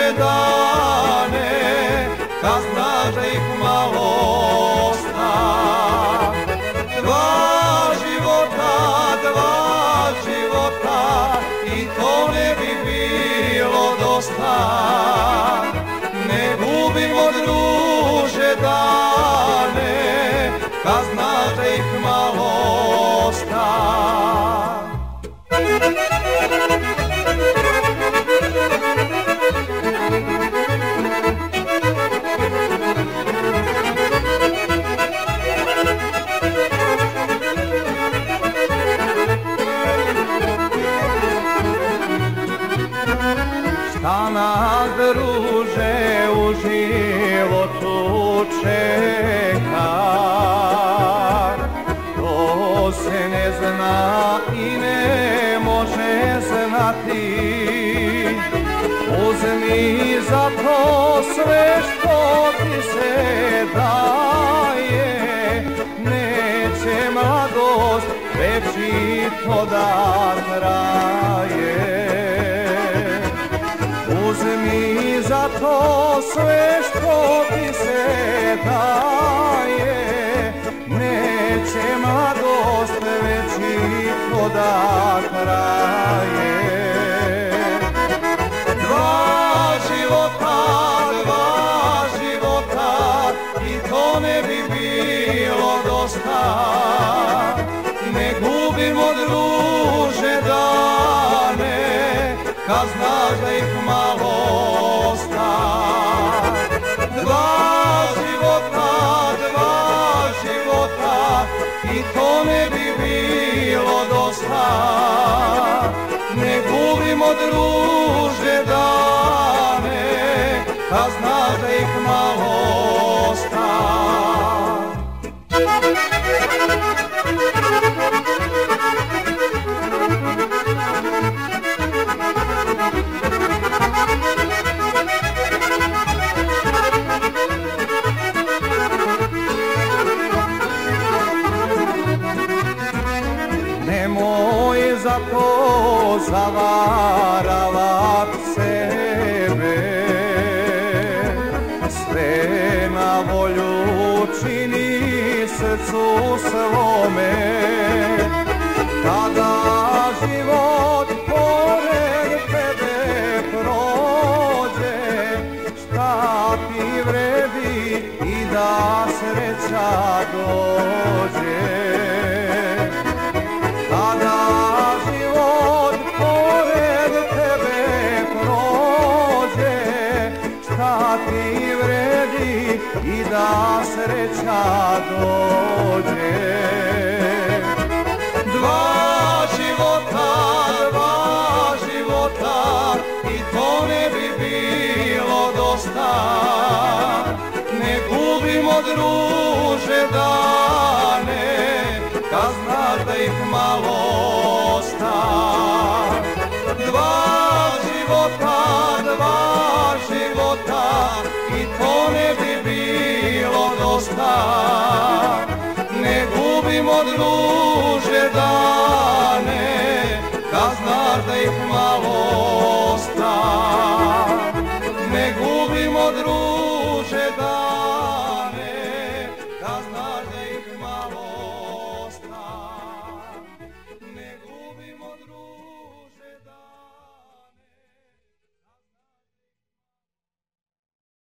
dane, kad znaš da ih malo osta. Dva života, i to ne bi bilo dosta. Ne gubimo, druže, dane, kad znaš da ih malo osta. Šta nas, druže, u životu čeka, to se ne zna i ne može znati. Uzmi za to sve što ti se daje, neće mladost večito da traje. Uzmi za to sve što ti se daje, neće mladost večito da traje. Dva života, i to ne bi bilo dosta. Ne gubimo, druže, dane, kad znaš da ih malo osta. Dva života, i to ne bi bilo dosta. Ne gubimo, druže, dane, kad znaš da ih malo osta. Nemoj za to zavaravat sebe, sve na volju čini srcu svome. Kada život pored tebe prođe, šta ti vredi i da sreća dođe. Kada život pored tebe prođe, šta ti vredi i da sreća dođe.